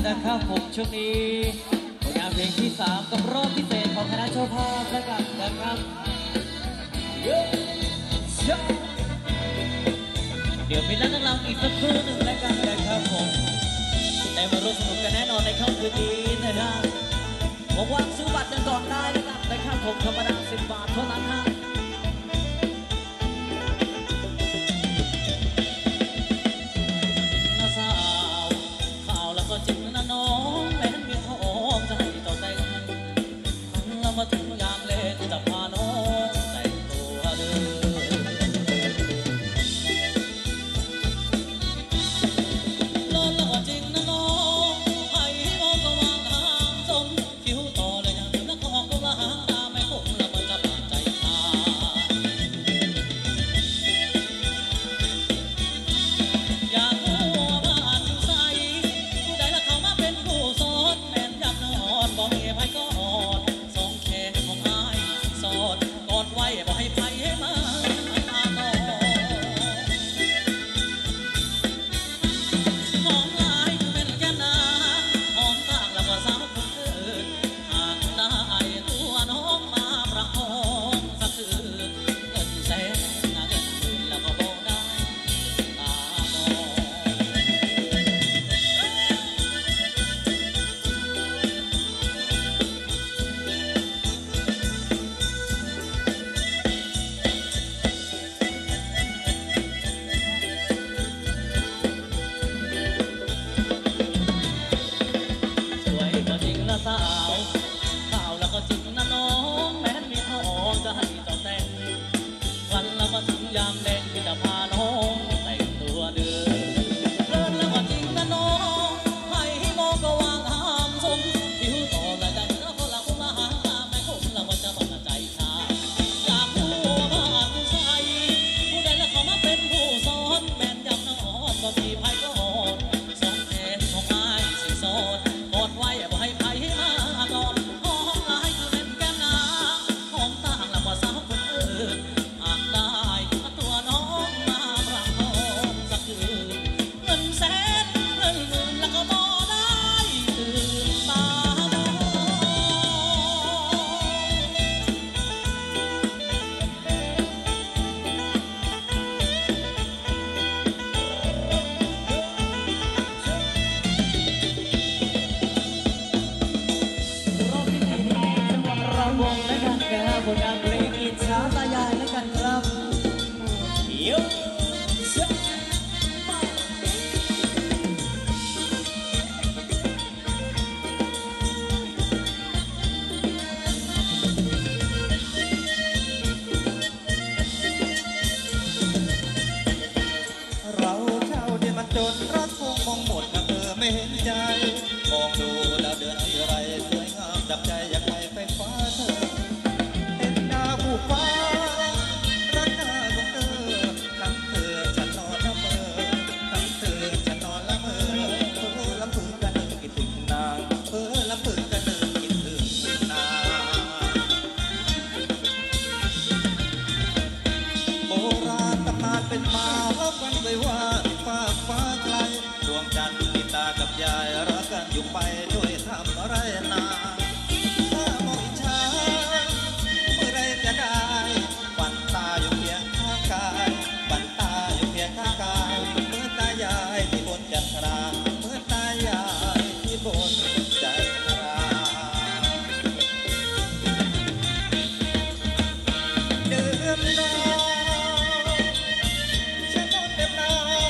นะครับผมช่วงนี้ผลงานเพลงที่3กับรอบพิเศษของคณะเจ้าภาพแล้วกันนะครับเดี๋ยวมีนักร้องอีกสักครู่หนึ่งแล้วกันนะครับผมได้มาร่วมสนุกกันแน่นอนในค่ำคืนนี้นะครับผมว่างซื้อบัตรกันก่อนได้นะครับผมธรรมดา10 บาทเท่านั้นฮะจริงนะน้องแม้นมีทองจะให้เจ้าแต่งแล้วมาถึงยามเล่นจะพาน้องแต่งตัวเดินแล้วก็จริงนะน้องให้มองก็วางห่างสมคิ้วต่อเลยอย่างนักขอก็ละหางตาไม่คงแล้วมันจะผ่านใจขาอยากบอกให้ไพ่กอดสองแขนของอ้ายสอดกอดไว้บอกให้ไพ่ให้มาต่อหอมอ้ายคือเป็นแก้มนาหอมต่างแล้วก็สาวคนอื่นหากได้ตัวน้องมาประคองสักคืนเงินแสนเงินหมื่นแล้วก็บอกได้ตามองสาวข่าวแล้วก็จริงนะน้องแม้นมีทองจะให้เจ้าแต่งวันแล้วก็ถึงยามแดงที่จะพาน้องแต่งตัวเดินแล้วก็จริงนะน้องให้มองก็วางห้ามสมผิวต่อละดันแล้วก็ละคงละหางตาไม่คงแล้วก็จะบังใจชาอยากรู้ว่าผู้ชายผู้ใดแล้วเขามาเป็นผู้สอนแม่นยำน้องก็มีไพ่ก็อ่อนสองแขนของอ้ายสิสอนกอดไว้บ่ให้ไพ่ก่อนหอมลายคือเป็นแก้มนาหอมต่างแล้วกว่าสาวคนอื่นหากได้ตัวน้องมาประคองสักคืนเงินแสนเงินหมื่นแล้วก็บ่ได้ตื่นตามองวงและกันครับผลงานเพลงอิจฉาตายายและกันครับเราเช่าที่มันจนรักคงมองหมดนะไม่เห็นใจมองดูแล้วเดือนที่ไรสวยงามดับใจอยากไปไฟฟ้าเธอเห็นดาวผู้ฟ้ารักหน้าของเธอทั้งเธอฉันนอนละเมอทั้งเธอฉันนอนละเมอเพ้อลำพึงกันหนึ่งคิดถึงนางเพ้อลำพึงกันหนึ่งคิดถึงนางโบราณตำนานเป็นมาว่ากันไว้ว่าฟ้าไกลดวงจันทร์มีตากับยายรักกันอยู่ไปช่วยทำอะไรนาถ้ามองอิจฉาเมื่อไรจะได้ฝันตาอยู่เพียงข้างกายฝันตาอยู่เพียงข้างกายเมื่อตายายที่บนจันทราเมื่อตายายที่บนจันทราเดือนดาวฉันนอนเต็มหนาว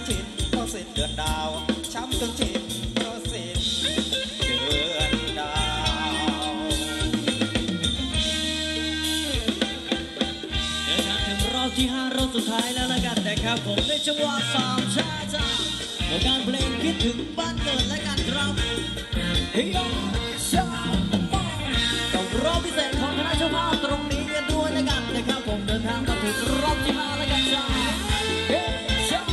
ชินเพราะสิ้นเดือนดาวช้ำจนชินเพราะสิ้นเดือนดาวเดินทางถึงรอบที่5รอบสุดท้ายแล้วละกันนะครับผมในจังหวะสามชาจ้าโอกาสเพลงคิดถึงบ้านเกิดและกันครับเฮียชากับรอบพิเศษของคณะเจ้าภาพตรงนี้กันด้วยละกันนะครับผมเดินทางมาถึงรอบที่5แล้วกันจ้าเฮียชา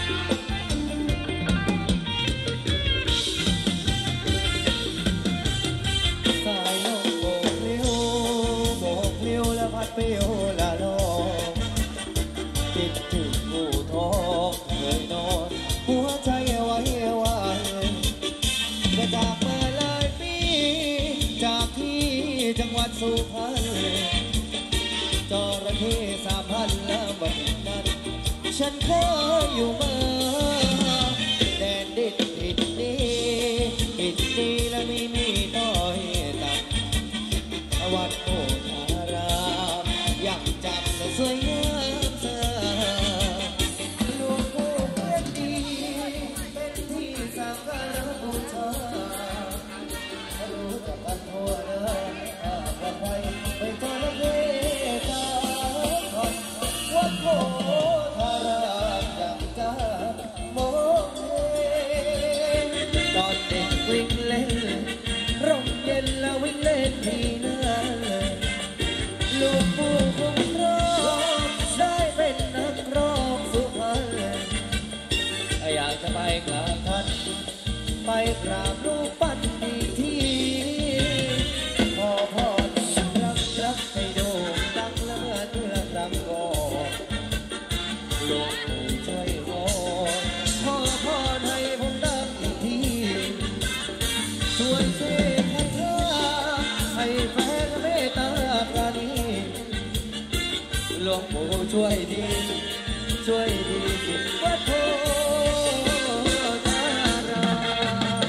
สายลมโบกเลี้ยวโบกเลี้ยวและพัดเปรี้ยวละลมคิดถึงผู้ทองเคยนอนหัวใจไว้ไว้ก็จากมาเลยปีจากที่จังหวัดสุพรรณจระเข้3,000แล้วบัดนั้นฉันเคยอยู่มาแดนดินอินดีอินดีและมีต่อยตับวัดโพธารามยังจำและสวยงามเธอหลวงปู่เป็นดีเป็นที่สักการะบูชารู้จักกันทั่วเลยวันไทยไปจระเข้ตาวัดโพธารามยังจำมองเห็นตอนเด็กวิ่งเล่นร่มเย็นแล้ววิ่งเล่นที่นั่นลูกปู่คุ้มครองได้เป็นนักร้องสุพรรณอยากจะไปกราบท่านไปกราบรูปปั้นอีกทีขอพรรักให้โด่งดังและเมื่อเมื่อครั้งก่อนหลวงปู่ช่วยวอนขอพรให้ผมดังอีกทีช่วยเสกคาถาให้แฟนเมตตาปราณีหลวงปู่ช่วยดีช่วยดีสิวัดโพธาราม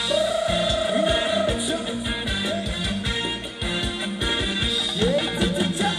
เย้จ๊ะ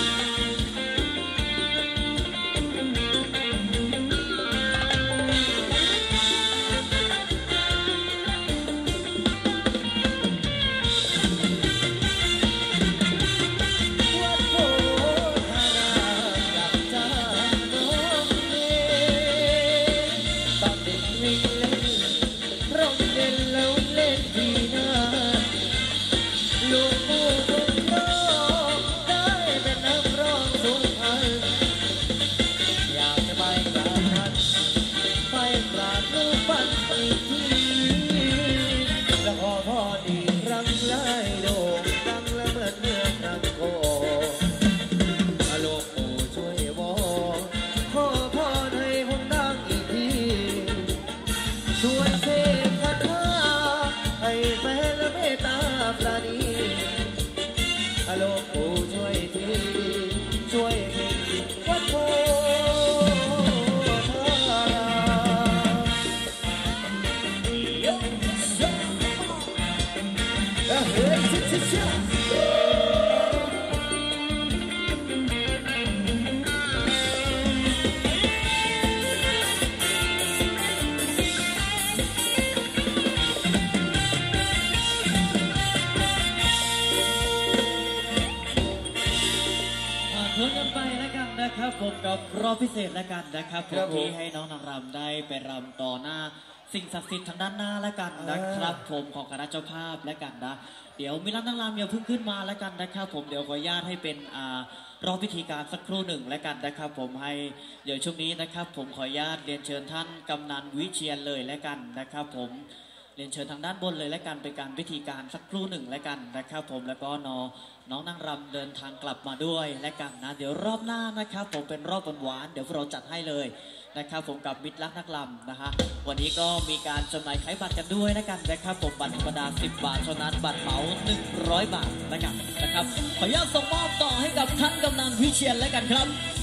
วัดโพธารามจากจำน้องเอ๋ตอนเด็กวิ่งเล่นร่มเย็นแล้วเล่นที่นั่นลูกปู่คุ้มครองได้เป็นนักร้องสุพรรณอยากจะไปกราบท่านไปกราบรูปปั้นอีกทีและขอพรอีกครั้งไล่โด่งดังและเหมือนเมื่อครั้งก่อนหลวงปู่ช่วยวอนขอพรให้ผมดังอีกทีช่วยเสกคาถาให้แฟนและเมตตาปราณีหลวงปู่ช่วยทีช่วยทีวัดโพธารามเฮ้ยชิทวนกันไปแล้วกันนะครับผมกับรอบพิเศษแล้วกันนะครับผมที่ให้น้องนางรำได้ไปรำต่อหน้าสิ่งศักดิ์สิทธิ์ทางด้านหน้าแล้วกันนะครับผมของคณะเจ้าภาพแล้วกันนะเดี๋ยวมีรับนางรำอย่าเพิ่งขึ้นมาแล้วกันนะครับผมเดี๋ยวขออนุญาตให้เป็นรอบพิธีการสักครู่หนึ่งแล้วกันนะครับผมให้เดี๋ยวช่วงนี้นะครับผมขออนุญาตเรียนเชิญท่านกำนันวิเชียรเลยแล้วกันนะครับผมเรียนเชิญทางด้านบนเลยแล้วกันเป็นการพิธีการสักครู่หนึ่งแล้วกันนะครับผมแล้วก็น้องนางรำเดินทางกลับมาด้วยและกันนะเดี๋ยวรอบหน้านะครับผมเป็นรอบหวานๆเดี๋ยวเราจัดให้เลยนะครับผมกับมิตรรักนักรำนะฮะวันนี้ก็มีการจำหน่ายขายบัตรกันด้วยแล้วกันนะครับผมบัตรธรรมดา10 บาทเท่านั้นบัตรเหมา100 บาทแล้วกันนะครับขออนุญาตส่งมอบต่อให้กับท่านกำนันวิเชียรแล้วกันครับ